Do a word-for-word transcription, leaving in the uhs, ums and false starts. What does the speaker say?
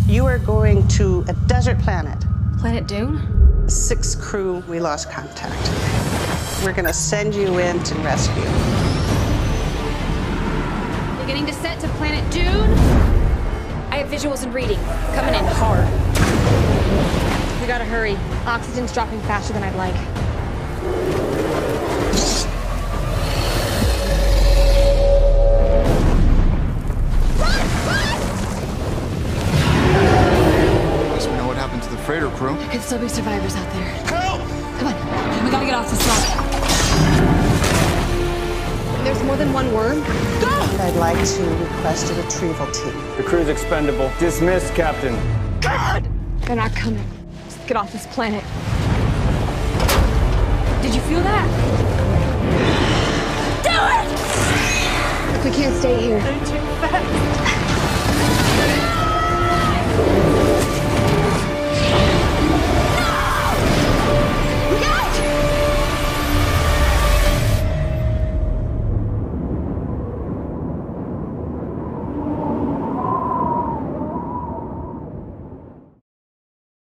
You are going to a desert planet. Planet Dune? Six crew, we lost contact. We're gonna send you in to rescue. You're getting to set to Planet Dune? I have visuals and reading. Coming in hard. We gotta hurry. Oxygen's dropping faster than I'd like. To the freighter crew. There could still be survivors out there. Help! Come on, we gotta get off this rock. There's more than one worm. Go! I'd like to request a retrieval team. The crew's expendable. Dismissed, Captain. God! They're not coming. Just get off this planet. Did you feel that? Do it! We can't stay here. They're too fast.